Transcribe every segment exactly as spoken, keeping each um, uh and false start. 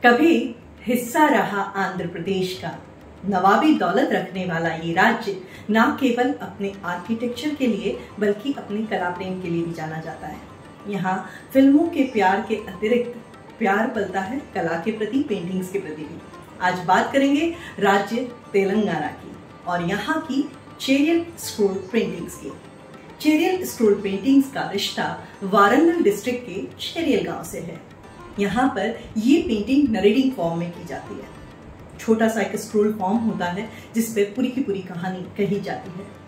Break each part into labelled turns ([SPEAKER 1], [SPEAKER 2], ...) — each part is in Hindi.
[SPEAKER 1] कभी हिस्सा रहा आंध्र प्रदेश का। नवाबी दौलत रखने वाला ये राज्य न केवल अपने आर्किटेक्चर के लिए बल्कि अपने कला प्रेम के लिए भी जाना जाता है। यहाँ फिल्मों के प्यार के अतिरिक्त प्यार पलता है कला के प्रति, पेंटिंग्स के प्रति भी। आज बात करेंगे राज्य तेलंगाना की और यहाँ की चेरियल स्क्रोल पेंटिंग्स की। चेरियल स्क्रोल पेंटिंग्स का रिश्ता वारंगल डिस्ट्रिक्ट के चेरियल गांव से है। यहाँ पर ये पेंटिंग नरेटिंग फॉर्म में की जाती है। छोटा सा एक स्क्रोल फॉर्म होता है जिस पे पूरी की पूरी कहानी कही जाती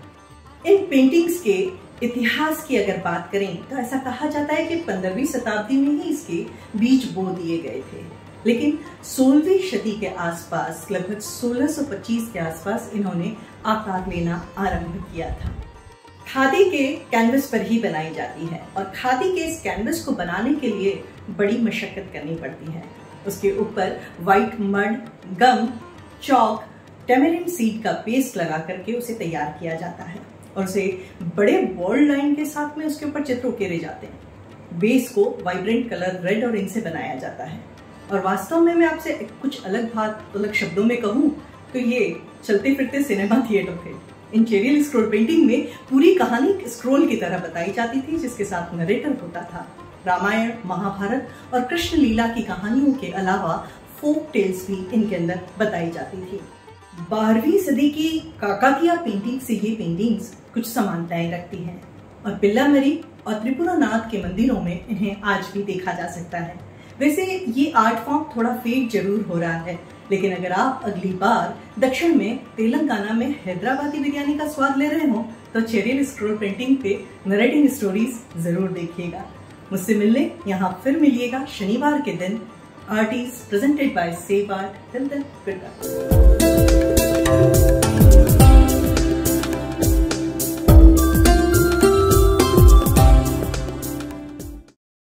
[SPEAKER 1] है। इन पेंटिंग्स के इतिहास की अगर बात करें तो ऐसा कहा जाता है कि पंद्रहवीं शताब्दी में ही इसके बीज बो दिए गए थे, लेकिन सोलहवीं सदी के आसपास लगभग सोलह सौ पच्चीस के आसपास इन्होंने आकार लेना आरंभ किया था। खादी के कैनवस पर ही बनाई जाती है और खादी के इस कैनवस को बनाने के लिए बड़ी मशक्कत करनी पड़ती है। उसके ऊपर white mud, gum, chalk, tamarind seed का पेस्ट लगा करके उसे तैयार किया जाता है और उसे बड़े बोल्ड लाइन के साथ में उसके ऊपर चित्र उकेरे जाते हैं। बेस को वाइब्रेंट कलर रेड और इनसे बनाया जाता है और वास्तव में मैं आपसे कुछ अलग बात अलग शब्दों में कहूँ तो ये चलते फिरते सिनेमा थिएटर थे। इन चेरियल स्क्रोल पेंटिंग में पूरी कहानी स्क्रोल की तरह बताई जाती थी जिसके साथ नरेटर होता था। रामायण, महाभारत और कृष्ण लीला की कहानियों के अलावा फोक टेल्स भी इनके अंदर बताई जाती थी। बारहवीं सदी की काकातिया पेंटिंग से ये पेंटिंग्स कुछ समानताएं रखती हैं और पिल्लामरी और त्रिपुरानाथ के मंदिरों में इन्हें आज भी देखा जा सकता है। वैसे ये आर्ट फॉर्म थोड़ा फेड जरूर हो रहा है, लेकिन अगर आप अगली बार दक्षिण में तेलंगाना में हैदराबादी बिरयानी का स्वाद ले रहे हो तो चेरियल स्क्रोल पेंटिंग पे नरेटिंग स्टोरीज जरूर देखिएगा। मुझसे मिलने यहाँ फिर मिलिएगा शनिवार के दिन। Art is presented by Save Art. Till then, good bye.